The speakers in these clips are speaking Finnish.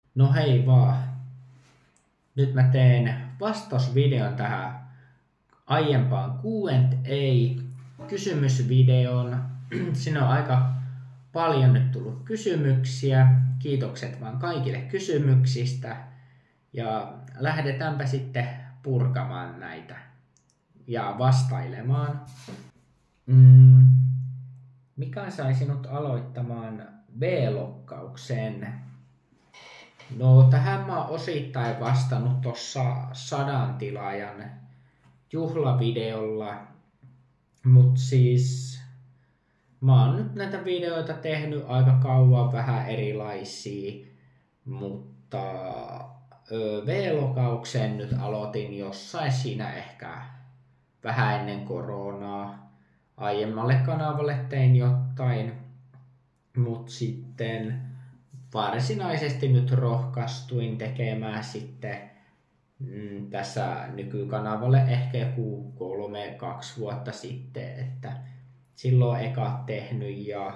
No hei vaan. Nyt mä teen vastausvideon tähän aiempaan Q&A-kysymysvideon. Siinä on aika paljon nyt tullut kysymyksiä. Kiitokset vaan kaikille kysymyksistä. Ja lähdetäänpä sitten purkamaan näitä ja vastailemaan. Mikä sai sinut aloittamaan V-lokkauksen? No tähän mä oon osittain vastannut tuossa 100 tilaajan juhlavideolla, mut siis mä oon nyt näitä videoita tehnyt aika kauan, vähän erilaisia, mutta V-lokauksen nyt aloitin jossain siinä ehkä vähän ennen koronaa. Aiemmalle kanavalle tein jotain, mut sitten varsinaisesti nyt rohkaistuin tekemään sitten tässä nykykanavalle ehkä joku 3-2 vuotta sitten, että silloin eka tehnyt ja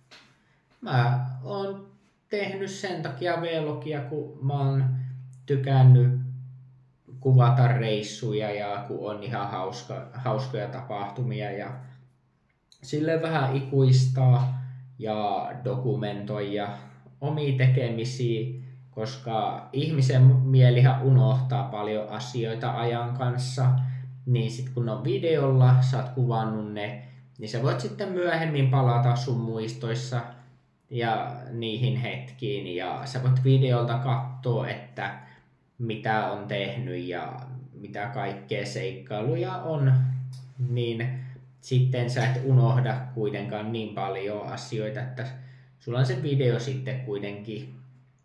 mä oon tehnyt sen takia vlogia, kun mä oon tykännyt kuvata reissuja ja kun on ihan hauskoja tapahtumia ja silleen vähän ikuistaa ja dokumentoida omia tekemisiä, koska ihmisen mielihän unohtaa paljon asioita ajan kanssa, niin sit kun on videolla, sä oot kuvannut ne, niin sä voit sitten myöhemmin palata sun muistoissa ja niihin hetkiin ja sä voit videolta katsoa, että mitä on tehnyt ja mitä kaikkea seikkailuja on, niin sitten sä et unohda kuitenkaan niin paljon asioita, että sulla on se video sitten kuitenkin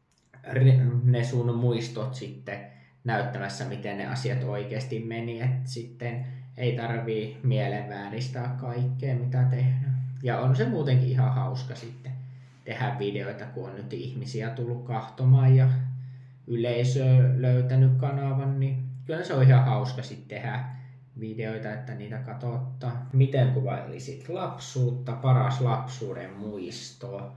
ne sun muistot sitten näyttämässä, miten ne asiat oikeasti meni, että sitten ei tarvii mielen vääristää kaikkea, mitä tehnyt. Ja on se muutenkin ihan hauska sitten tehdä videoita, kun on nyt ihmisiä tullut kahtomaan ja yleisö löytänyt kanavan, niin kyllä se on ihan hauska sitten tehdä videoita, että niitä katsottaa. Miten kuvailisit lapsuutta, paras lapsuuden muisto?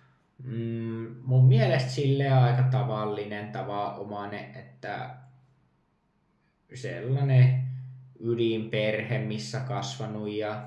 Mun mielestä silleen aika tavallinen, tavanomainen, että sellainen ydinperhe, missä kasvanut ja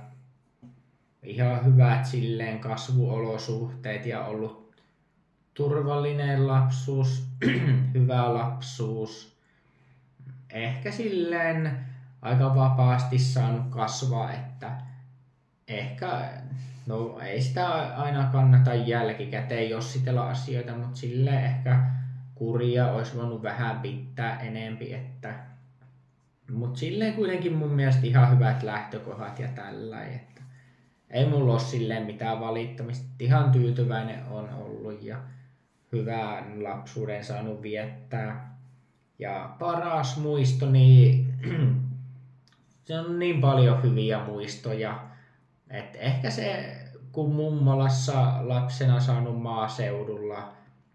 ihan hyvät silleen kasvuolosuhteet ja ollut turvallinen lapsuus, hyvä lapsuus. Ehkä silleen aika vapaasti saanut kasvaa, että ehkä, no ei sitä aina kannata jälkikäteen jossitella asioita, mutta silleen ehkä kuria olisi voinut vähän pitää enempi, että mutta silleen kuitenkin mun mielestä ihan hyvät lähtökohdat ja tällä, että ei mulla ole silleen mitään valittamista, ihan tyytyväinen on ollut ja hyvän lapsuuden saanut viettää. Ja paras muisto, niin se on niin paljon hyviä muistoja, että ehkä se, kun mummolassa lapsena saanut maaseudulla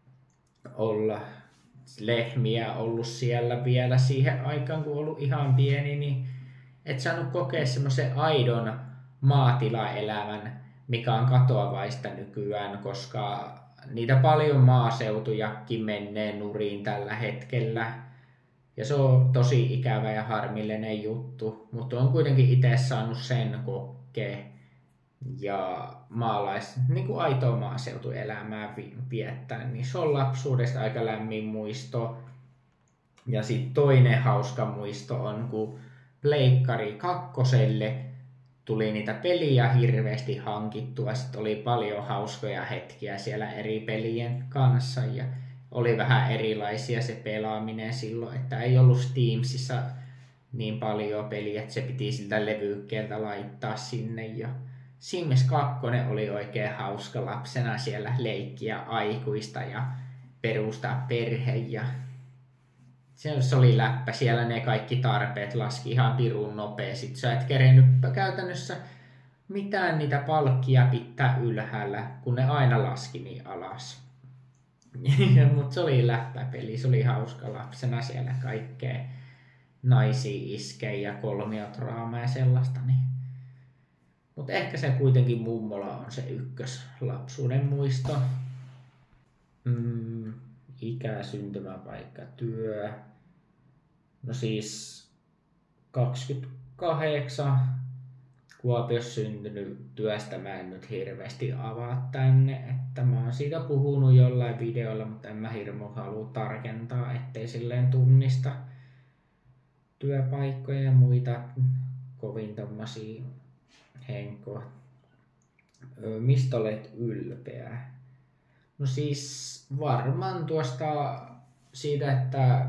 olla lehmiä ollut siellä vielä siihen aikaan, kun ollut ihan pieni, niin et saanut kokea semmoisen aidon maatilaelämän, mikä on katoavaista nykyään, koska niitä paljon maaseutujakin menee nurin tällä hetkellä. Ja se on tosi ikävä ja harmillinen juttu, mutta on kuitenkin itse saanut sen kokea ja niin kuin aitoa maaseutuelämää viettää, niin se on lapsuudesta aika lämmin muisto. Ja sitten toinen hauska muisto on, kun Pleikkari kakkoselle tuli niitä peliä hirveästi hankittua, sitten oli paljon hauskoja hetkiä siellä eri pelien kanssa ja oli vähän erilaisia se pelaaminen silloin, että ei ollut Steamsissa niin paljon peliä, että se piti siltä levykkeeltä laittaa sinne. Ja Sims 2 oli oikein hauska lapsena siellä leikkiä aikuista ja perustaa perhe. Ja se oli läppä, siellä ne kaikki tarpeet laski ihan pirun nopea. Sitten sä et kerennyt käytännössä mitään niitä palkkia pitää ylhäällä, kun ne aina laski niin alas. Mutta se oli läppäpeli, se oli hauska lapsena siellä kaikkea naisia iskejä ja kolmiotraamaa ja sellaista. Niin. Mutta ehkä se kuitenkin mummola on se ykkös lapsuuden muisto. ikä, syntymäpaikka, työ. No siis 28 Kuopiossa syntynyt, työstä mä en nyt hirveästi avaa tänne, että mä oon siitä puhunut jollain videolla, mutta en mä hirmu halua tarkentaa, ettei silleen tunnista työpaikkoja ja muita kovin tommosia henkkoja. Mistä olet ylpeä? No siis varmaan siitä, että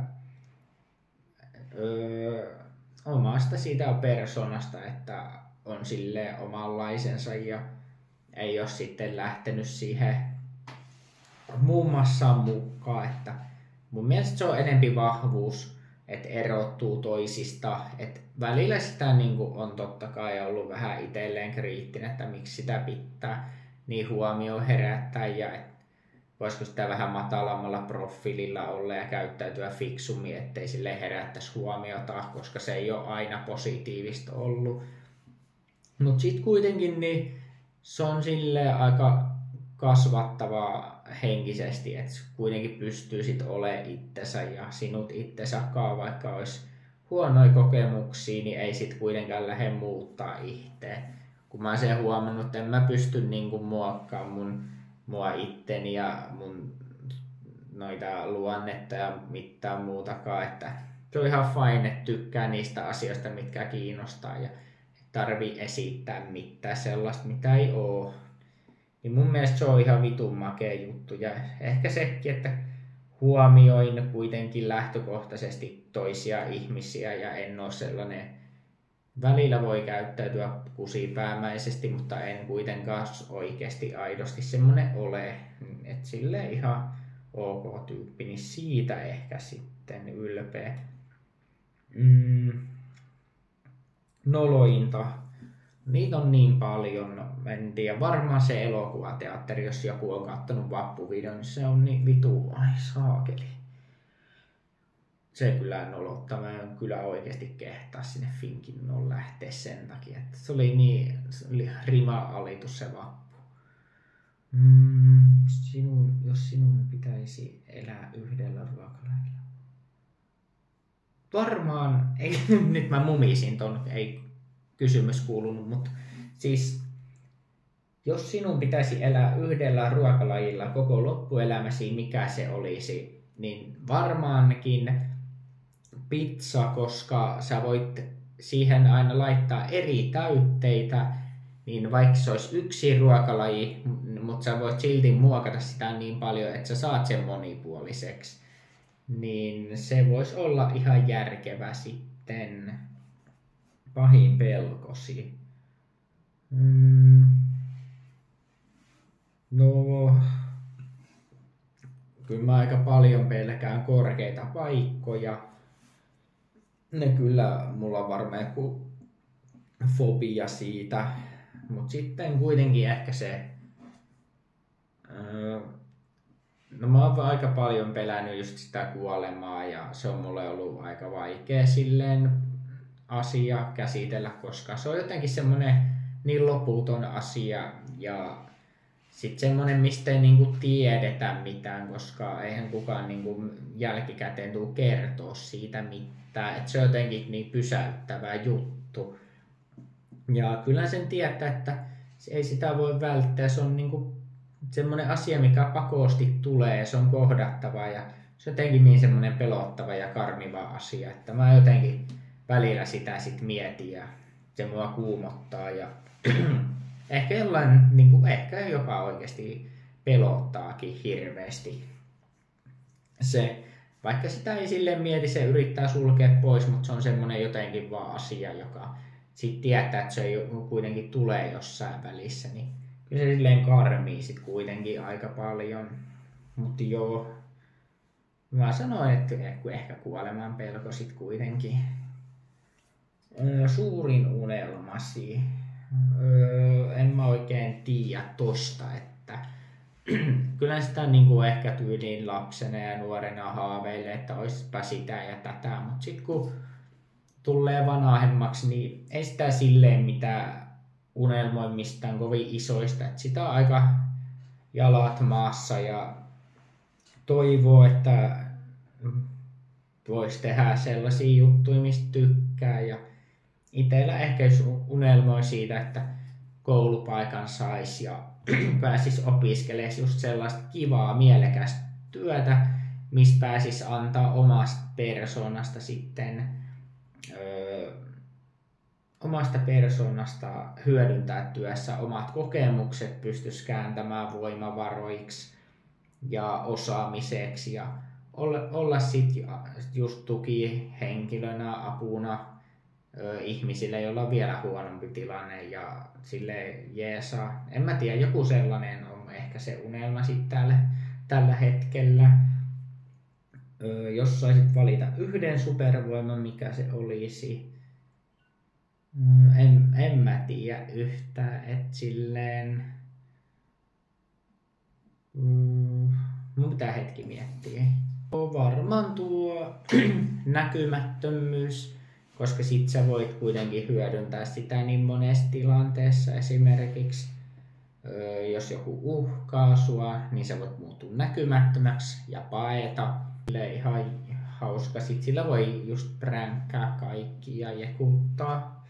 omasta siitä persoonasta, että on silleen omanlaisensa ja ei ole sitten lähtenyt siihen muun muassa mukaan, että mun mielestä se on enempi vahvuus, että erottuu toisista, että välillä sitä niin kuin on totta kai ollut vähän itselleen kriittinen, että miksi sitä pitää niin huomioon herättää ja voisiko sitä vähän matalammalla profiililla olla ja käyttäytyä fiksummin, ettei sille herättäisi huomiota, koska se ei ole aina positiivista ollut. Mutta sitten kuitenkin niin se on silleen aika kasvattavaa henkisesti, että kuitenkin pystyy sit olemaan itsensä ja sinut itsensäkaan, vaikka olisi huonoja kokemuksia, niin ei sit kuitenkaan lähde muuttaa itseä. Kun mä oon sen huomannut, että en mä pysty niinku muokkaamaan mua itteni ja mun noita luonnetta ja mitään muutakaan, että se on ihan fine, että tykkää niistä asioista, mitkä kiinnostaa ja tarvii esittää mitään sellaista, mitä ei oo. Niin mun mielestä se on ihan vitun makea juttu ja ehkä sekin, että huomioin kuitenkin lähtökohtaisesti toisia ihmisiä ja en oo sellainen, välillä voi käyttäytyä kusipäämäisesti, mutta en kuitenkaan oikeasti aidosti semmonen ole, että silleen ihan ok tyyppi, niin siitä ehkä sitten ylpeä. Nolointa. Niitä on niin paljon, en tiedä, varmaan se elokuvateatteri, jos joku on kattonut vappuvideon, niin se on niin vitu, ai saakeli. Se kyllä nolottaa, mä en kyllä oikeesti kehtaa sinne Finkinnoon lähteä sen takia, että se oli rima-alitus se vappu. Jos sinun pitäisi elää yhdellä ruokalajilla. Varmaan, nyt mä mumisin ton, ei kysymys kuulunut, mutta siis jos sinun pitäisi elää yhdellä ruokalajilla koko loppuelämäsi, mikä se olisi, niin varmaankin pizza, koska sä voit siihen aina laittaa eri täytteitä, niin vaikka se olisi yksi ruokalaji, mutta sä voit silti muokata sitä niin paljon, että sä saat sen monipuoliseksi, niin se voisi olla ihan järkevä sitten. Pahin pelkosi. No, kyllä mä aika paljon pelkään korkeita paikkoja. Ne kyllä, mulla on varmaan joku fobia siitä. Mut sitten kuitenkin ehkä se... No mä oon aika paljon pelännyt just sitä kuolemaa ja se on mulle ollut aika vaikea silleen asia käsitellä, koska se on jotenkin semmonen niin loputon asia ja sit semmonen, mistä ei niinku tiedetä mitään, koska eihän kukaan niinku jälkikäteen tuu kertoa siitä mitään, että se on jotenkin niin pysäyttävä juttu. Ja kyllä sen tietää, että ei sitä voi välttää, se on niinku semmonen asia, mikä pakosti tulee, se on kohdattava ja se on jotenkin niin semmonen pelottava ja karmiva asia, että mä jotenkin välillä sitä sit mietin ja se mua kuumottaa ja ehkä jollain, niin kuin, ehkä jopa oikeasti pelottaakin hirveästi. Se, vaikka sitä ei silleen mieti, se yrittää sulkea pois, mutta se on semmonen jotenkin vaan asia, joka sit tietää, että se ei kuitenkin tulee jossain välissä, niin kyllä se silleen karmii sit kuitenkin aika paljon. Mutta joo, mä sanoin, että ehkä kuoleman pelko sit kuitenkin. Suurin unelmasi. En mä oikein tiedä tosta, että kyllä sitä niinku ehkä tyyliin lapsena ja nuorena haaveilee, että oispa sitä ja tätä, mutta sit kun tulee vanhemmaksi, niin ei sitä silleen mitään unelmoi mistään kovin isoista, että sitä on aika jalat maassa ja toivoo, että voisi tehdä sellaisia juttuja, mistä tykkää. Ja itsellä ehkä jos unelmoi siitä, että koulupaikan saisi ja pääsisi opiskelemaan just sellaista kivaa, mielekästä työtä, missä pääsisi antaa omasta persoonasta sitten omasta persoonasta hyödyntää työssä omat kokemukset, pystyisi kääntämään voimavaroiksi ja osaamiseksi ja olla sitten just tukihenkilönä, apuna ihmisille, joilla on vielä huonompi tilanne ja sille jeesaa. En mä tiedä, joku sellainen on ehkä se unelma sitten tällä hetkellä. Jos saisit valita yhden supervoiman, mikä se olisi? En mä tiedä yhtään, että silleen... mun pitää hetki miettiä. Varmaan tuo näkymättömyys, koska sit sä voit kuitenkin hyödyntää sitä niin monessa tilanteessa. Esimerkiksi jos joku uhkaa sua, niin sä voit muuttua näkymättömäksi ja paeta. Ihan hauska. Sit sillä voi just pränkkää kaikki ja jekuttaa.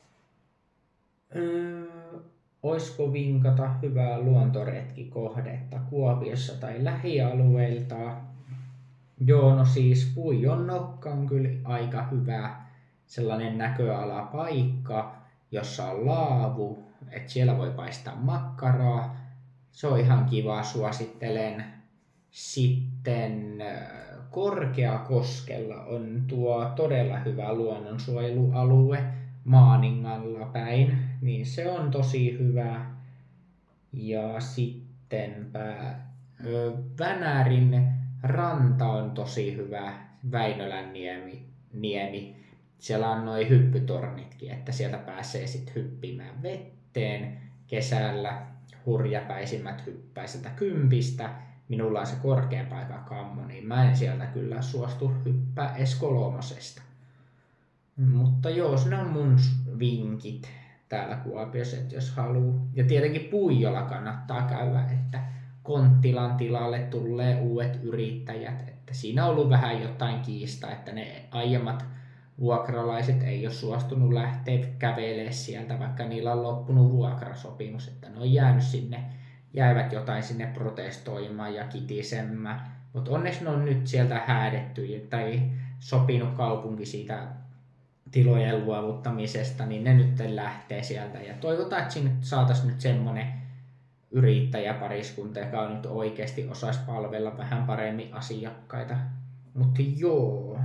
Oisko vinkata hyvää luontoretkikohdetta Kuopiossa tai lähialueilta? Joo, no siis Puijonnokka on kyllä aika hyvä sellainen näköalapaikka, jossa on laavu, että siellä voi paistaa makkaraa. Se on ihan kiva, suosittelen. Sitten Korkeakoskella on tuo todella hyvä luonnonsuojelualue Maaningalla päin, niin se on tosi hyvä. Ja sittenpä Vänärin ranta on tosi hyvä, Väinölän niemi. Siellä on noi hyppytornitkin, että sieltä pääsee sitten hyppimään vetteen kesällä. Hurjapäisimmät hyppää sieltä 10. Minulla on se korkein paikka kammo, niin mä en sieltä kyllä suostu hyppää edes 3. Mutta joo, ne on mun vinkit täällä Kuopiossa, että jos haluaa. Ja tietenkin Puijola kannattaa käydä, että Konttilan tilalle tulee uudet yrittäjät. Että siinä on ollut vähän jotain kiistaa, että ne aiemmat vuokralaiset ei ole suostunut lähteä kävelemään sieltä, vaikka niillä on loppunut vuokrasopimus. Että ne on jäivät jotain sinne protestoimaan ja kitisemään. Mutta onneksi ne on nyt sieltä häädetty tai sopinut kaupunki siitä tilojen luovuttamisesta, niin ne nyt lähtee sieltä. Ja toivotaan, että sinne saataisiin nyt semmoinen yrittäjäpariskunta, joka nyt oikeasti osaisi palvella vähän paremmin asiakkaita. Mutta joo.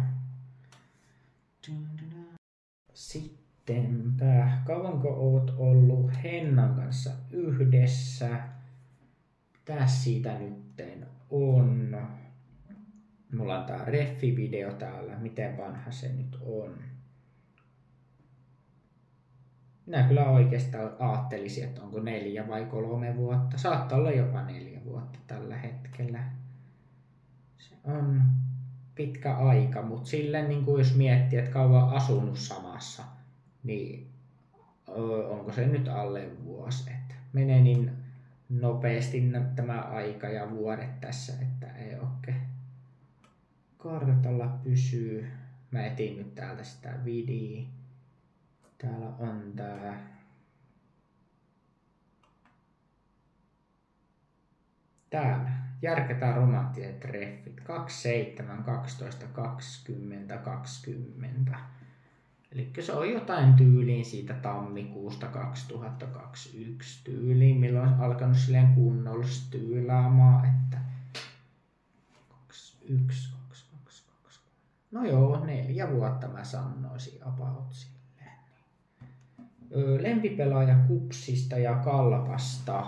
Sittenpä, kauanko oot ollut Hennan kanssa yhdessä? Mitäs siitä nytten on? Mulla on tää reffi-video täällä, miten vanha se nyt on. Minä kyllä oikeastaan ajattelisin, että onko 4 vai 3 vuotta. Saattaa olla jopa 4 vuotta tällä hetkellä. Se on pitkä aika, mutta silleen niin kuin jos miettii, että kauan asunut samassa, niin onko se nyt alle vuosi. Että menee niin nopeasti tämä aika ja vuodet tässä, että ei oikein kartalla pysyy. Mä etin nyt täältä sitä videoa. Täällä on tää. Täällä. Järkätään romanttiset treffit. 27, 12, 20, 20. Eli se on jotain tyyliin siitä tammikuusta 2021 tyyliin, milloin on alkanut silleen kunnollisesti tyylaamaan, että 21, 22, 22. No joo, 4 vuotta mä sanoisin about silleen. Lempipelaaja Kupsista ja Kalpasta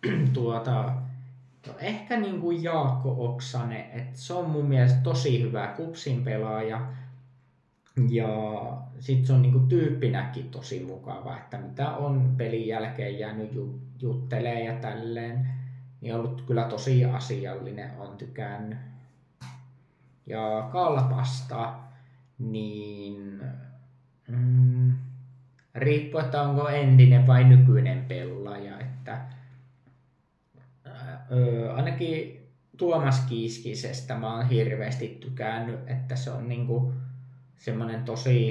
ehkä niin kuin Jaakko Oksanen, että se on mun mielestä tosi hyvä Kupsin pelaaja. Ja sit se on niinku tyyppinäkin tosi mukava, että mitä on pelin jälkeen jäänyt juttelee ja tälleen, niin on ollut kyllä tosi asiallinen, on tykännyt. Ja Kalpasta, niin riippuu, että onko entinen vai nykyinen pelaaja, että ainakin Tuomas Kiiskisestä mä oon hirveästi tykännyt, että se on niinku semmonen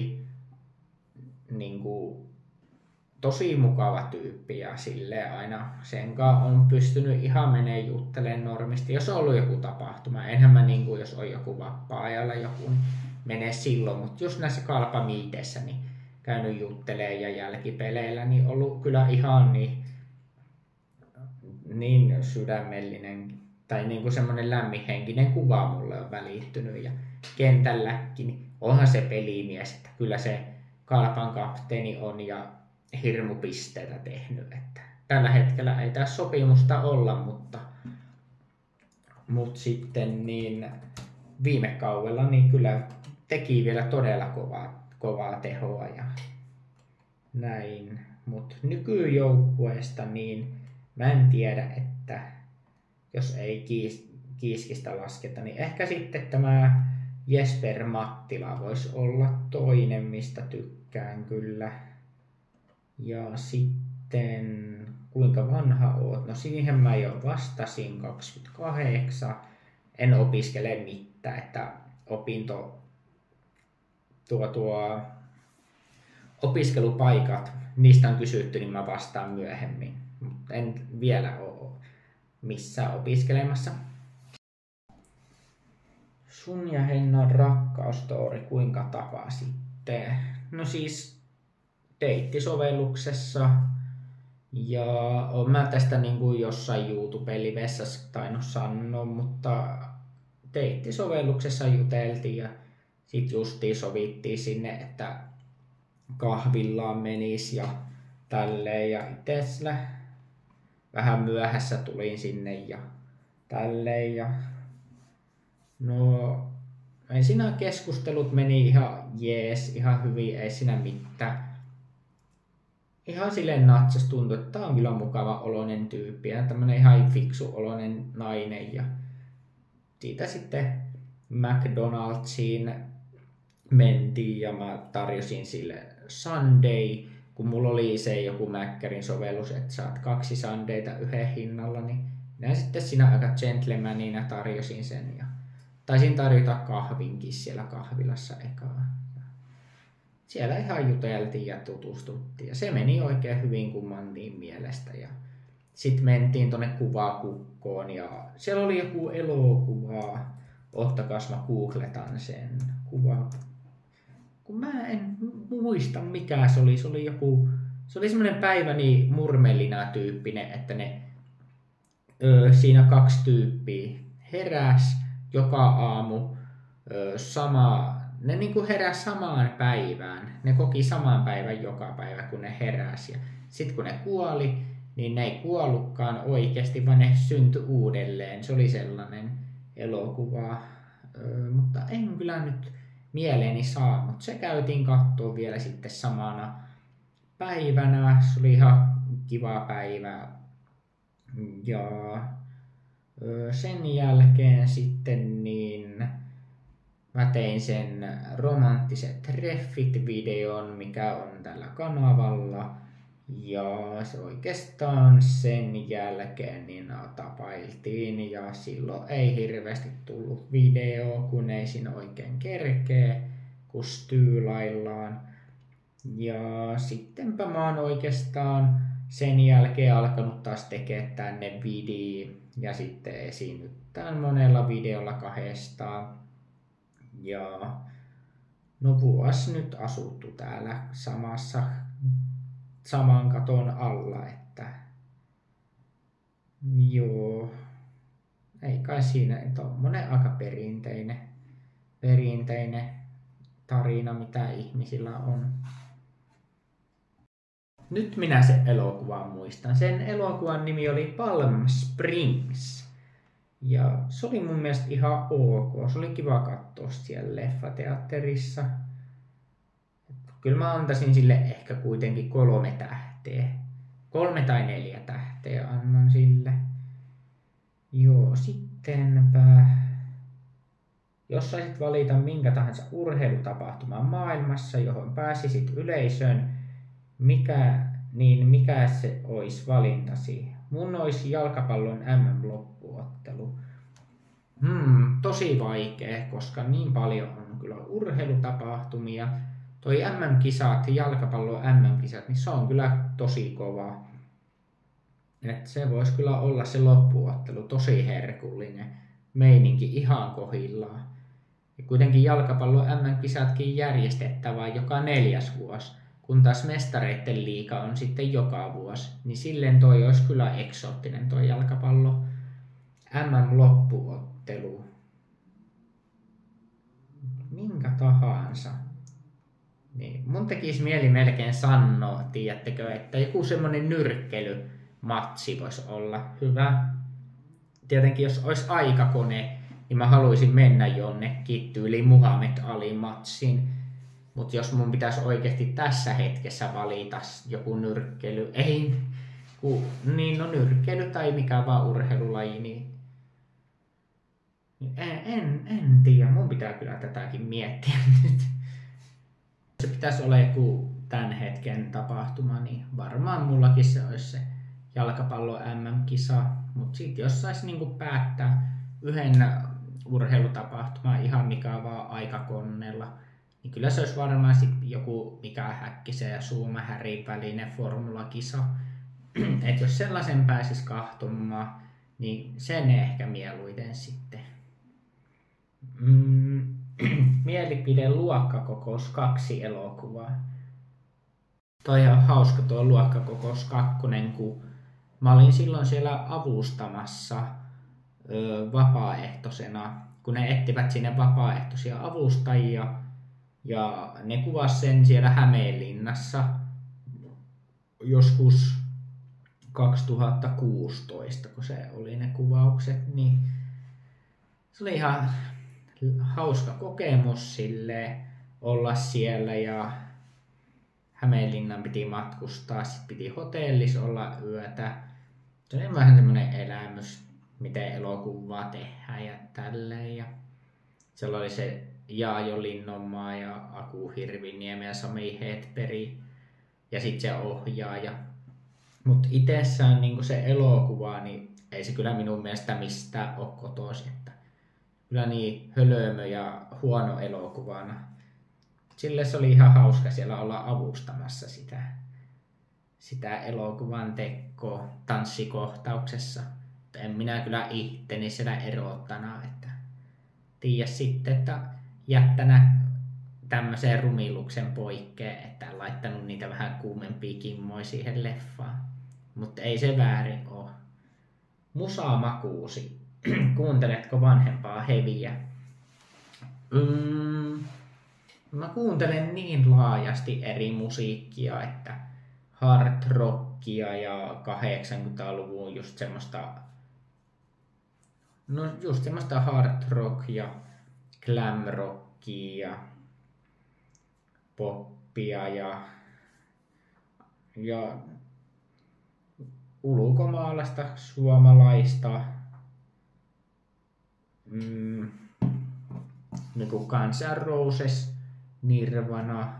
tosi mukava tyyppi ja silleen aina sen kanssa on pystynyt ihan menee juttelemaan normisti. Jos on ollut joku tapahtuma, enhän mä niinku, jos on joku vapaa-ajalla joku, menee silloin, mutta just näissä kalpamiiteissä niin käynyt juttelemaan ja jälkipeleillä, niin ollut kyllä ihan niin sydämellinen tai niinku semmoinen lämminhenkinen kuva mulle on välittynyt ja kentälläkin, niin onhan se pelimies, että kyllä se Kalpan kapteeni on ja hirmu pisteitä tehnyt, että tällä hetkellä ei tässä sopimusta olla, mutta sitten niin viime kaudella niin kyllä teki vielä todella kovaa tehoa ja näin, mutta nykyjoukkueesta niin mä en tiedä, että jos ei Kiiskistä lasketa, niin ehkä sitten tämä Jesper Mattila voisi olla toinen, mistä tykkään kyllä. Ja sitten, kuinka vanha oot? No siihen mä jo vastasin, 28. En opiskele mitään, että opiskelupaikat, niistä on kysytty, niin mä vastaan myöhemmin. Mutta en vielä ole missään opiskelemassa. Sun ja Hennan rakkausstory, kuinka tapasitte? No siis deittisovelluksessa ja oon mä tästä niinku jossain YouTube-livessä tainnut sanoa, mutta deittisovelluksessa juteltiin ja sit justiin sovittiin sinne, että kahvillaan menis ja tälleen ja itse vähän myöhässä tulin sinne ja tälleen ja no ei siinä keskustelut meni ihan jees, ihan hyvin, ei siinä mitään. Ihan silleen natsas tuntui, että tää on kyllä mukava oloinen tyyppi ja tämmönen ihan fiksu oloinen nainen ja siitä sitten McDonald'siin mentiin ja mä tarjosin sille sundae, kun mulla oli se joku Mäkkärin sovellus, että saat 2 sundaita yhden hinnalla, niin minä sitten siinä aika gentlemanina tarjosin sen ja taisin tarjota kahvinkin siellä kahvilassa ekaa. Siellä ihan juteltiin ja tutustuttiin ja se meni oikein hyvin kummankin mielestä. Ja sitten mentiin tonne kuvakukkoon ja siellä oli joku elokuva. Ottakas mä googletan sen kuva. Kun mä en muista mikä se oli. Se oli semmonen päiväni murmelina tyyppinen, että ne siinä 2 tyyppiä heräs joka aamu ne niinku heräs samaan päivään. Ne koki saman päivän joka päivä, kun ne heräsi. Ja sit kun ne kuoli, niin ne ei kuollutkaan oikeasti, vaan ne syntyi uudelleen. Se oli sellainen elokuva. Mutta en kyllä nyt mieleeni saa, mutta se käytiin katsoa vielä sitten samana päivänä. Se oli ihan kiva päivä. Ja sen jälkeen sitten niin mä tein sen romanttiset treffit-videon, mikä on tällä kanavalla. Ja se oikeastaan sen jälkeen niin tapailtiin ja silloin ei hirveästi tullut video, kun ei siinä oikein kerkee, kun styylaillaan. Ja sittenpä mä oon oikeastaan sen jälkeen alkanut taas tekemään tänne video ja sitten esiinnyttään monella videolla kahdestaan. Ja no vuosi nyt asuttu täällä saman katon alla, että joo, ei kai siinä tommonen aika perinteinen tarina, mitä ihmisillä on. Nyt minä sen elokuvan muistan. Sen elokuvan nimi oli Palm Springs. Ja se oli mun mielestä ihan ok. Se oli kiva katsoa siellä leffateatterissa. Kyllä mä antaisin sille ehkä kuitenkin 3 tähteä. 3 tai 4 tähteä annan sille. Joo, sittenpä. Jos saisit valita minkä tahansa urheilutapahtuman maailmassa, johon pääsisit yleisön, mikä se olisi valintasi? Mun olisi jalkapallon MM-loppuottelu. Tosi vaikea, koska niin paljon on kyllä urheilutapahtumia. Toi MM-kisat, jalkapallon MM-kisat, niin se on kyllä tosi kova. Et se voisi kyllä olla se loppuottelu tosi herkullinen. Meininki ihan kohillaan. Ja kuitenkin jalkapallon MM-kisatkin järjestettävä joka 4. vuosi, kun taas mestareiden liiga on sitten joka vuosi. Niin silleen toi olisi kyllä eksoottinen toi jalkapallo MM-loppuottelu. Minkä tahansa. Niin, mun tekisi mieli melkein sanoa, tiedättekö, että joku semmonen nyrkkeilymatsi voisi olla hyvä. Tietenkin jos olisi aikakone, niin mä haluaisin mennä jonnekin tyyliin Muhammed Ali matsiin. Mutta jos mun pitäisi oikeasti tässä hetkessä valita joku nyrkkeily, nyrkkeily tai mikä vaan urheilulaji, niin en tiedä. Mun pitää kyllä tätäkin miettiä nyt. Se pitäisi olla joku tämän hetken tapahtuma, niin varmaan mullakin se olisi se jalkapallo MM-kisa. Mutta sitten jos saisi niinku päättää yhden urheilutapahtuman ihan mikä vaan aikakonnella, niin kyllä se olisi varmaan sitten joku Mika Häkkisen ja Suuma Härin välinen formulakisa. Et jos sellaisen pääsisi kahtomaan, niin sen ehkä mieluiten sitten. Mielipide Luokkakokous 2 elokuvaa. Toi on hauska tuo Luokkakokous 2, kun mä olin silloin siellä avustamassa vapaaehtoisena, kun ne etsivät sinne vapaaehtoisia avustajia. Ja ne kuvasi sen siellä Hämeenlinnassa joskus 2016, kun se oli ne kuvaukset, niin se oli ihan hauska kokemus sille olla siellä ja Hämeenlinnan piti matkustaa, sitten piti hotellissa olla yötä. Se oli vähän semmoinen elämys, miten elokuvaa tehdään ja tälleen. Ja siellä oli se Jaajo Linnonmaa ja Aku Hirviniemi ja Sami Hedberg ja sitten se ohjaaja. Mutta itsessään niin se elokuva, niin ei se kyllä minun mielestä mistään ole kotoisin. Kyllä niin hölömö ja huono elokuvana. Sille se oli ihan hauska siellä olla avustamassa sitä elokuvan tekoa tanssikohtauksessa. En minä kyllä itteni siellä erottana, että tiedä sitten, että jättänä tämmöisen rumiluksen poikkeen, että laittanut niitä vähän kuumempia kimmoja siihen leffaan. Mutta ei se väärin ole. Musamakuusi. Kuunteletko vanhempaa heviä? Mä kuuntelen niin laajasti eri musiikkia, että hard rockia ja 80-luvun just semmoista hard rock ja glam rockia ja poppia ja ulkomaalaista, suomalaista, niin kuin Guns N' Roses, Nirvana.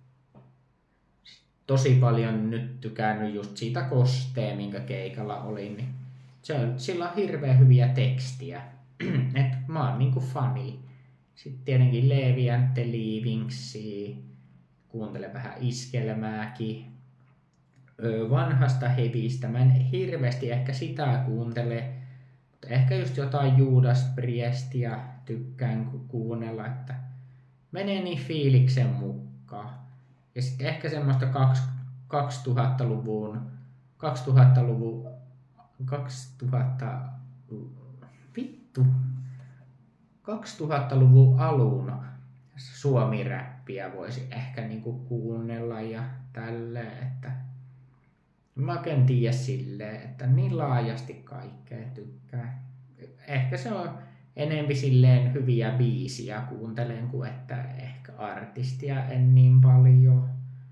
Tosi paljon nyt tykännyt just siitä Kostea, minkä keikalla olin. Niin sillä on hirveän hyviä tekstiä. Et mä oon niinku fani. Sitten tietenkin Leevi and the Leavingsia. Kuuntelen vähän Iskelmääkin. Vanhasta hevistä. Mä en hirveästi ehkä sitä kuuntele. Mutta ehkä just jotain Judas Priestia tykkään kuunnella, että menee niin fiiliksen mukaan. Ja sitten ehkä semmoista 2000-luvun alun suomiräppiä voisi ehkä niinku kuunnella ja tälleen, että mä oikein tiedä silleen, että niin laajasti kaikkea tykkää. Ehkä se on enempi silleen hyviä biisiä kuuntelen kuin että ehkä artistia en niin paljon.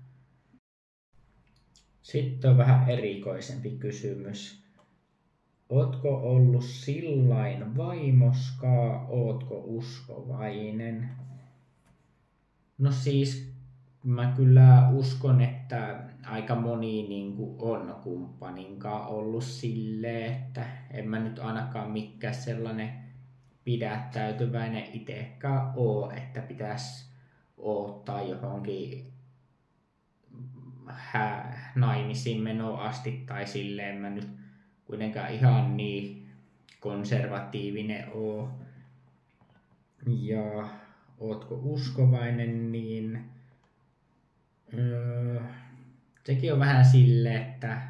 Sitten on vähän erikoisempi kysymys. Ootko ollut sillain vaimoskaa? Ootko uskovainen? No siis mä kyllä uskon, että aika moni niin on kumppaninkaan ollut silleen, että en mä nyt ainakaan mikään sellainen pidättäytyväinen itsekään oo, että pitäisi odottaa johonkin naimisiin menoon asti tai silleen mä nyt kuitenkaan ihan niin konservatiivinen oo. Ja ootko uskovainen, niin sekin on vähän silleen, että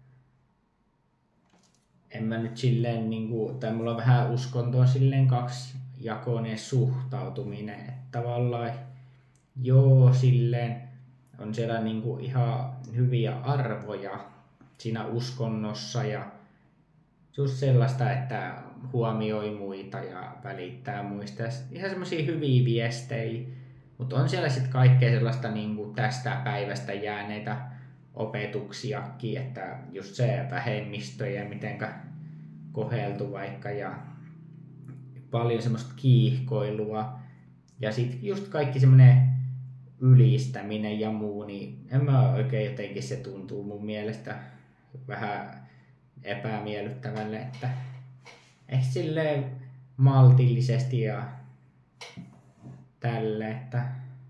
en mä nyt silleen tai mulla on vähän uskontoa silleen kaksijakoinen suhtautuminen, että tavallaan joo silleen on siellä ihan hyviä arvoja siinä uskonnossa ja just sellaista, että huomioi muita ja välittää muista. Ihan semmosia hyviä viestejä, mutta on siellä sitten kaikkea sellaista tästä päivästä jääneitä opetuksiakin, että just se vähemmistöjä, mitenkä koheltu vaikka ja paljon semmoista kiihkoilua ja sitten just kaikki semmoinen ylistäminen ja muu, niin en mä oikein jotenkin se tuntuu mun mielestä vähän epämiellyttävälle, että ehkä silleen maltillisesti ja tälle, että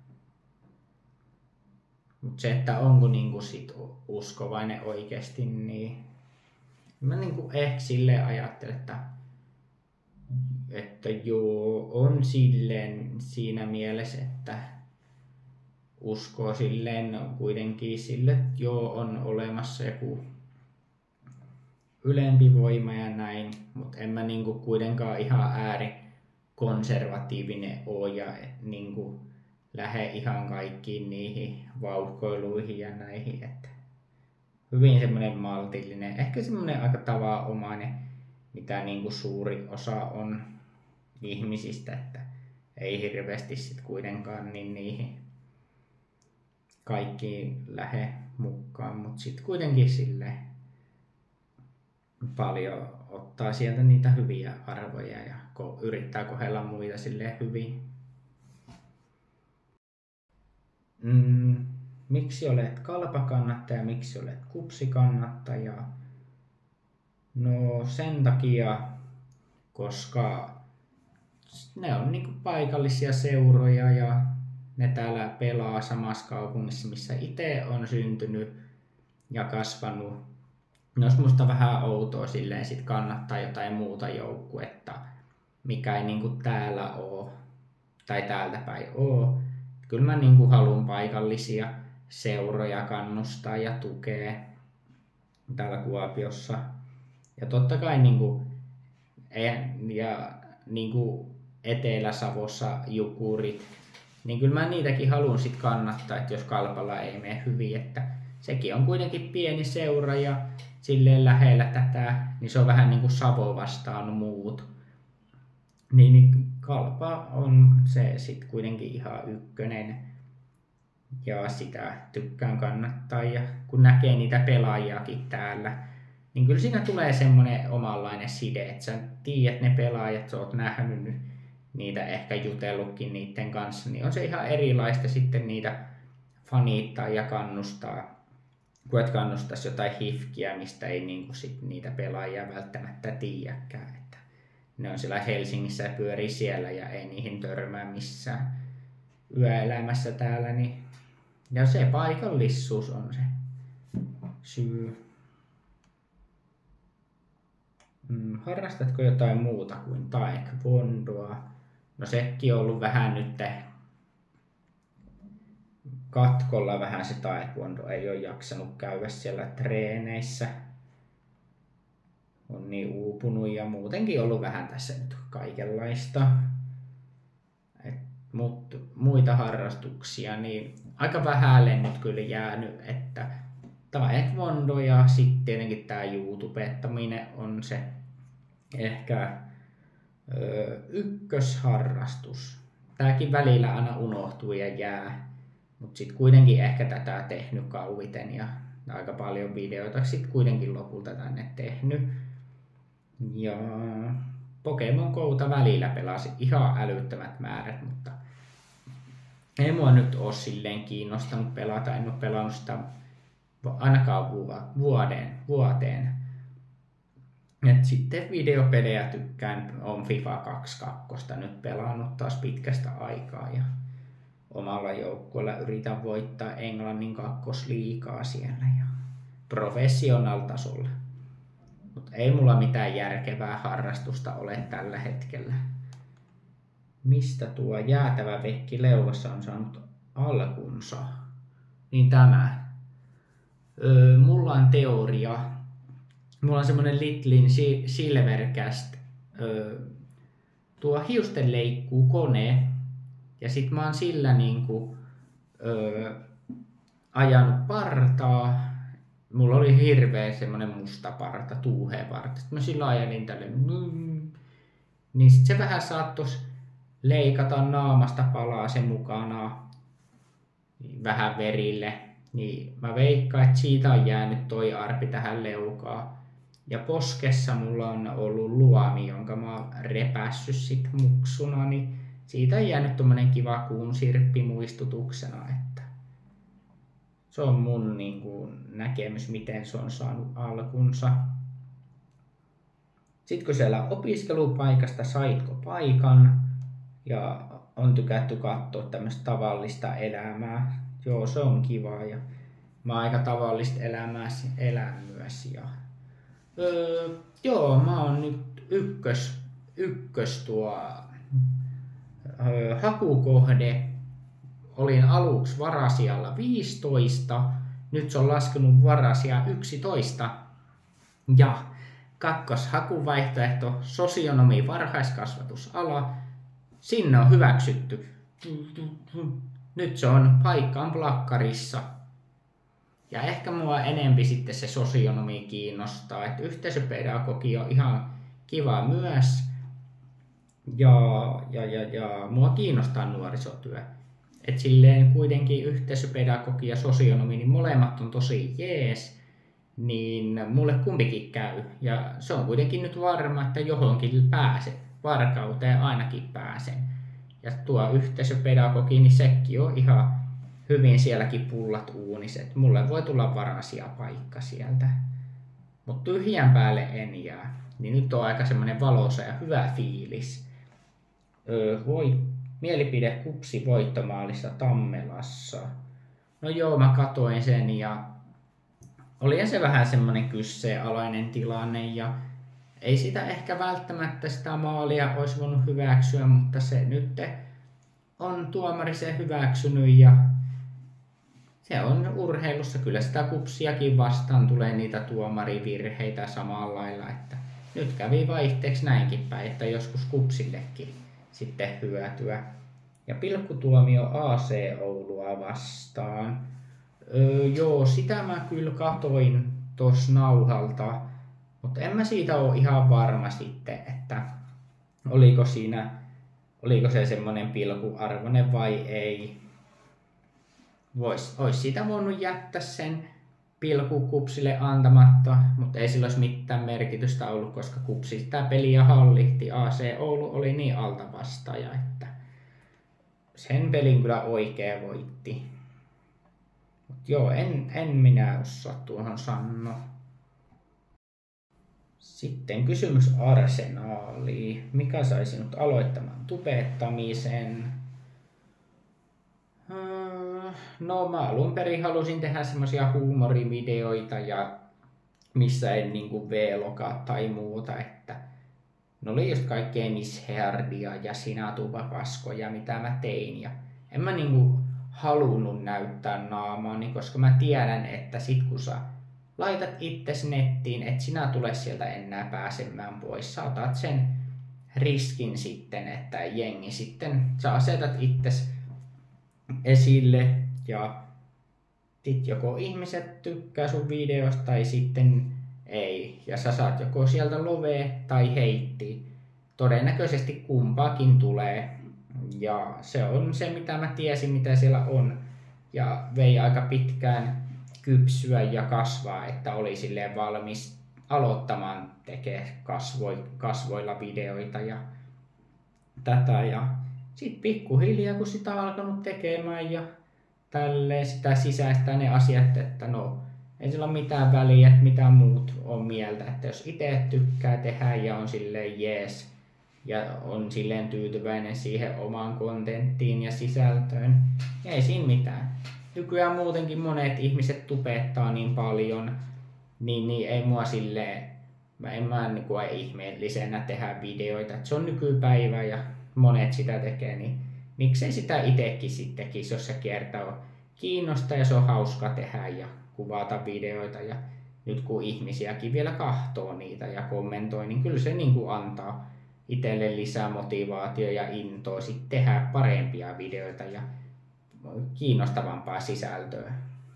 mutta se, että onko sit uskovainen oikeesti, niin mä ehkä silleen ajattelen, että joo, on silleen siinä mielessä, että uskoo silleen kuitenkin sille, että joo, on olemassa joku ylempi voima ja näin, mutta en mä kuitenkaan ihan äärikonservatiivinen oo ja lähde ihan kaikkiin niihin vauhkoiluihin ja näihin, että hyvin semmoinen maltillinen, ehkä semmoinen aika tavanomainen, mitä suuri osa on ihmisistä, että ei hirveästi sit kuitenkaan niihin kaikkiin lähde mukaan, mutta sitten kuitenkin silleen paljon ottaa sieltä niitä hyviä arvoja ja yrittää kohdella muita silleen hyvin. Miksi olet kalpakannattaja, miksi olet kupsikannattaja? No sen takia, koska ne on paikallisia seuroja ja ne täällä pelaa samassa kaupungissa, missä itse on syntynyt ja kasvanut. Ne olisi musta vähän outoa silleen sit kannattaa jotain muuta joukkuetta, mikä ei täällä oo tai täältä päin oo. Kyllä mä haluan paikallisia seuroja kannustaa ja tukea täällä Kuopiossa. Ja totta kai Etelä-Savossa Jukurit, niin kyllä mä niitäkin haluan sit kannattaa, että jos Kalpalla ei mene hyvin, että sekin on kuitenkin pieni seura ja silleen lähellä tätä, niin se on vähän Savo vastaan muut. Niin Kalpa on se sit kuitenkin ihan ykkönen ja sitä tykkään kannattaa ja kun näkee niitä pelaajiakin täällä, niin kyllä siinä tulee semmoinen omanlainen side, että sä tiedät ne pelaajat, sä oot nähnyt niitä, ehkä jutellutkin niiden kanssa, niin on se ihan erilaista sitten niitä fanittaa ja kannustaa, kun et kannustaisi jotain hifkiä, mistä ei sit niitä pelaajia välttämättä tiedäkään. Että ne on siellä Helsingissä ja pyörii siellä ja ei niihin törmää missään yöelämässä täällä. Niin ja se paikallisuus on se syy. Harrastatko jotain muuta kuin taekwondoa? No sekin on ollut vähän nyt katkolla vähän se taekwondo. Ei ole jaksanut käydä siellä treeneissä. On niin uupunut ja muutenkin ollut vähän tässä nyt kaikenlaista. Mutta muita harrastuksia niin aika vähälle nyt kyllä jäänyt, että taekwondo ja sitten tietenkin tämä YouTubettaminen on se ehkä ykkösharrastus. Tääkin välillä aina unohtuu ja jää, mutta sitten kuitenkin ehkä tätä tehnyt kauiten ja aika paljon videoita sitten kuitenkin lopulta tänne tehnyt. Ja Pokemon Gouta välillä pelasi ihan älyttömät määrät, mutta ei mua nyt ole silleen kiinnostanut pelata. En ole pelannut sitä ainakaan vuoteen. Et sitten videopelejä tykkään, on FIFA 22 nyt pelannut taas pitkästä aikaa ja omalla joukkueella yritän voittaa Englannin kakkosliigaa siellä ja professional-tasolla. Mutta ei mulla mitään järkevää harrastusta ole tällä hetkellä. Mistä tuo jäätävä vekki leuassa on saanut alkunsa? Niin tämä. Mulla on teoria. Mulla on semmonen Littlin Silvercast tuo hiustenleikkuu-kone. Ja sit mä oon sillä niinku ajanut partaa. Mulla oli hirveä semmonen musta parta, tuuhea parta. Sitten mä sillä ajelin tälle. Niin sit se vähän saattos leikata naamasta palaa sen mukana vähän verille. Niin mä veikkaan, että siitä on jäänyt toi arpi tähän leukaan. Ja poskessa mulla on ollut luomi, jonka mä oon repässyt sit muksuna. Niin siitä on jäänyt tommonen kiva kuunsirppi muistutuksena, että se on mun näkemys, miten se on saanut alkunsa. Sitten kun siellä opiskelupaikasta saitko paikan ja on tykätty katsoa tämmöistä tavallista elämää. Joo, se on kiva ja mä oon aika tavallista elämää elän myös. Ja, joo, mä oon nyt ykkös tuo hakukohde. Olin aluksi varasijalla 15, nyt se on laskenut varasija 11. Ja kakkoshakuvaihtoehto sosionomi varhaiskasvatusala, sinne on hyväksytty. Nyt se on paikkaan plakkarissa. Ja ehkä mua enempi sitten se sosionomi kiinnostaa, että yhteisöpedagogia on ihan kiva myös. Ja mua kiinnostaa nuorisotyö. Et silleen kuitenkin yhteisöpedagogia ja sosionomi, niin molemmat on tosi jees, niin mulle kumpikin käy. Ja se on kuitenkin nyt varma, että johonkin pääsen. Varkauteen ainakin pääsen. Ja tuo yhteisöpedagogi, niin sekin on ihan hyvin sielläkin pullat uuniset. Mulle voi tulla varasia paikka sieltä. Mutta tyhjän päälle en jää. Niin nyt on aika semmonen valoisa ja hyvä fiilis. Mielipide Kupsi voittomaalissa Tammelassa. No joo, mä katoin sen ja oli se vähän semmonen kyseenalainen tilanne ja ei sitä ehkä välttämättä sitä maalia olisi voinut hyväksyä, mutta se nyt on tuomari sen hyväksynyt ja se on urheilussa. Kyllä sitä Kupsiakin vastaan tulee niitä tuomarivirheitä samalla lailla, että nyt kävi vaihteeksi näinkin päin, että joskus Kupsillekin sitten hyötyä. Ja pilkkutuomio AC Oulua vastaan. Joo, sitä mä kyllä katoin tuossa nauhalta, mutta en mä siitä ole ihan varma sitten, että oliko se semmonen pilkuarvoinen vai ei. Ois siitä voinut jättää sen pilku Kupsille antamatta, mutta ei sillä olisi mitään merkitystä ollut, koska Kupsi sitä peliä hallitti. AC Oulu oli niin altavastaaja, että sen pelin kyllä oikein voitti. Mut joo, en minä osaa tuohon sanoa. Sitten kysymys Arsenaaliin. Mikä sai sinut aloittamaan tubettamisen? No mä alun perin halusin tehdä semmosia huumorivideoita ja missä en niinku vlogaa tai muuta, että ne oli just kaikkea Miss Herdia ja Sinatupapaskoja mitä mä tein ja en mä niinku halunnut näyttää naamaani, koska mä tiedän, että sit kun sä laitat itses nettiin, et sinä tule sieltä enää pääsemään pois. Sä otat sen riskin sitten, että jengi sitten, sä asetat itses esille ja sit joko ihmiset tykkää sun videosta tai sitten ei. Ja sä saat joko sieltä lovee tai heitti. Todennäköisesti kumpaakin tulee. Ja se on se mitä mä tiesin mitä siellä on. Ja vei aika pitkään kypsyä ja kasvaa, että oli silleen valmis aloittamaan tekee kasvoilla videoita ja tätä. Ja sit pikkuhiljaa kun sitä on alkanut tekemään ja tälleen sitä sisäistää ne asiat, että no ei sillä ole mitään väliä, että mitä muut on mieltä. Että jos itse tykkää tehdä ja on silleen jees ja on silleen tyytyväinen siihen omaan kontenttiin ja sisältöön, niin ei siinä mitään. Nykyään muutenkin monet ihmiset tubettaa niin paljon, niin ei mua silleen, en mä niin kuin ihmeellisenä tehdä videoita. Et se on nykypäivä ja monet sitä tekee, niin miksei sitä itsekin sitten tekisi, jos se kiertää kiinnostaa ja se on hauska tehdä ja kuvata videoita. Ja nyt kun ihmisiäkin vielä kahtoo niitä ja kommentoi, niin kyllä se niin kuin antaa itselle lisää motivaatio ja intoa sit tehdä parempia videoita ja kiinnostavampaa sisältöä.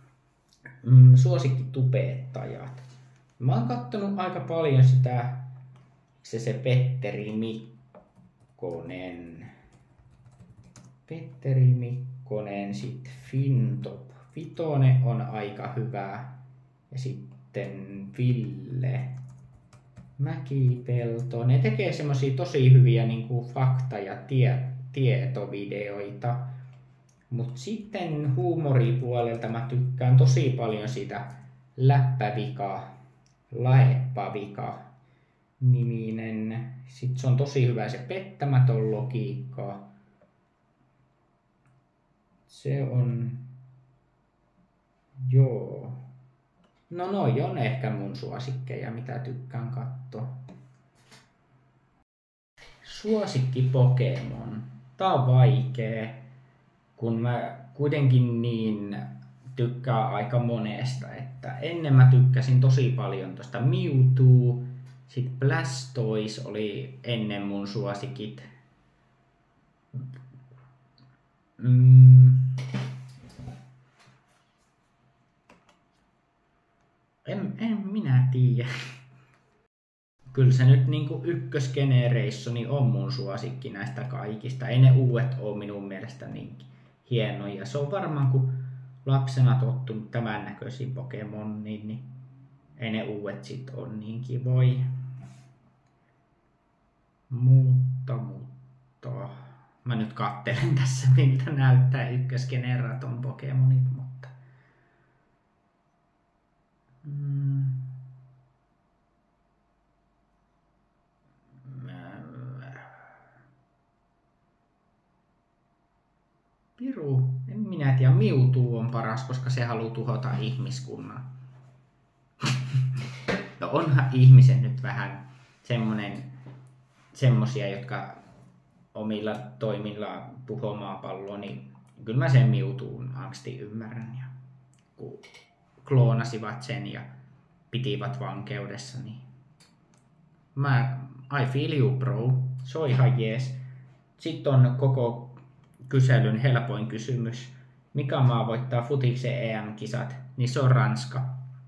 Suosikkitubettajat. Mä oon kattonut aika paljon sitä, se Petteri Mikkonen. Petteri Mikkonen, sit Fintop. Vitonen on aika hyvä. Ja sitten Ville Mäkipelto. Ne tekee semmosia tosi hyviä niinku fakta- ja tietovideoita. Mut sitten huumoripuolelta mä tykkään tosi paljon sitä Laeppavika niminen. Sitten se on tosi hyvä se pettämätön logiikka. Se on... Joo. No noi on ehkä mun suosikkeja, mitä tykkään katsoa. Suosikki Pokemon. Tää on vaikee, kun mä kuitenkin niin tykkään aika monesta, että ennen mä tykkäsin tosi paljon tosta Mewtwo, sit Blastoise oli ennen mun suosikit. En minä tiedä. Kyllä se nyt niinku ykkösgenereissoni niin on mun suosikki näistä kaikista. Ei ne uudet oo minun mielestä niin hienoja. Se on varmaan kun lapsena tottunut tämän näköisiin Pokemoniin, niin ei ne uudet sit on niin kivoja. Mutta. Mä nyt kattelen tässä miltä näyttää ykkösgeneraton Pokemonit, mutta... Piru, en minä tiedä, Mewtwo on paras, koska se haluaa tuhota ihmiskunnan. No onhan ihmiset nyt vähän semmosia, jotka omilla toimilla tuhoaa maapalloa, niin kyllä mä sen Mewtwoon angsti ymmärrän. Ja kun kloonasivat sen ja pitivät vankeudessa, niin I feel you bro, se on ihan jees. Sitten on koko kyselyn helpoin kysymys. Mikä maa voittaa futiksen EM-kisat? Niin se on Ranska.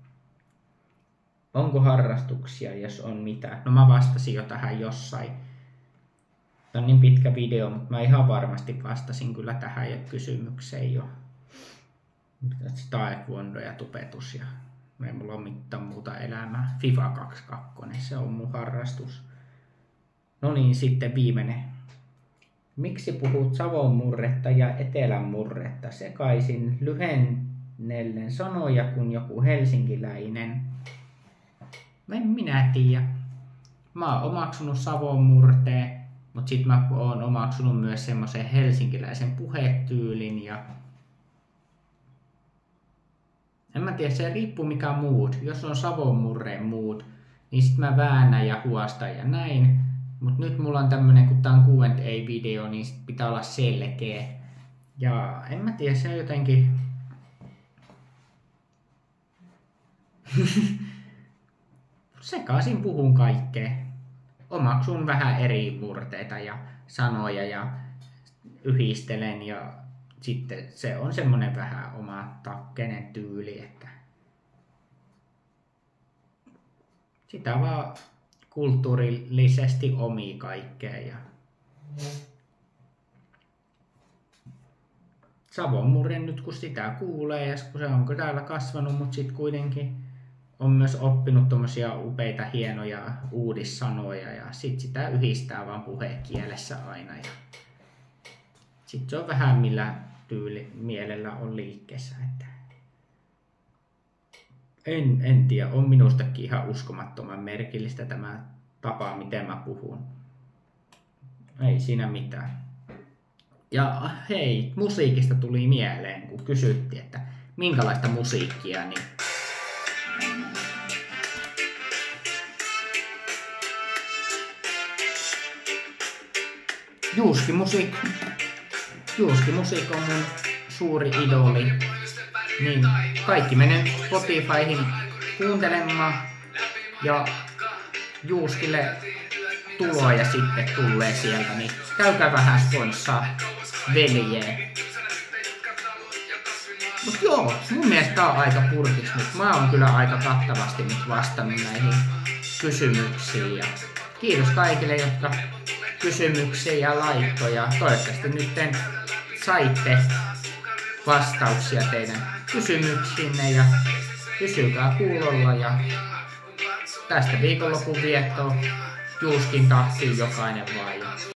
Onko harrastuksia, jos on mitä? No mä vastasin jo tähän jossain. Tämä on niin pitkä video, mutta mä ihan varmasti vastasin kyllä tähän kysymykseen jo. Taekwondo ja tupetus ja ei mulla ole mitään muuta elämää. FIFA 22, se on mun harrastus. No niin, sitten viimeinen. Miksi puhut Savon murretta ja Etelän murretta sekaisin lyhennellen sanoja kuin joku helsinkiläinen? En minä tiedä. Mä oon omaksunut Savon murteen, mutta sit mä oon omaksunut myös semmoisen helsinkiläisen puhetyylin ja en mä tiedä, se riippuu mikä mood. Jos on Savon murreen mood, niin sit mä väännän ja huostan ja näin. Mut nyt mulla on tämmönen, kun tää on Q&A-video, niin sit pitää olla selkeä. Ja en mä tiedä, se on jotenkin... Sekaisin puhun kaikkea. Omaksun vähän eri murteita ja sanoja ja yhdistelen ja sitten se on semmonen vähän oma takkeinen tyyli, että sitä vaan kulttuurillisesti omii kaikkea ja Savon murre nyt kun sitä kuulee ja kun se on täällä kasvanut, mutta sitten kuitenkin on myös oppinut tommosia upeita hienoja uudissanoja ja sit sitä yhdistää vaan puhekielessä aina ja sit se on vähän millä mielellä on liikkeessä, että En tiedä, on minustakin ihan uskomattoman merkillistä tämä tapa, miten mä puhun. Ei siinä mitään. Ja hei, musiikista tuli mieleen, kun kysyttiin, että minkälaista musiikkia, niin Juuski Music on mun suuri idoli. Niin kaikki menen Spotifyhin kuuntelemaan ja Juuskille tuloa ja sitten tulee sieltä, niin käykää vähän sponssaa veljeä. Mut joo, mun mielestä tää on aika purkis nyt. Mä oon kyllä aika kattavasti nyt vastannut näihin kysymyksiin. Ja kiitos kaikille, jotka kysymyksiä ja laittoja. Toivottavasti nyt saitte vastauksia teidän kysymyksiinne ja pysykää kuulolla ja tästä viikonlopun viettoa Juuskin tahtiin jokainen vaan.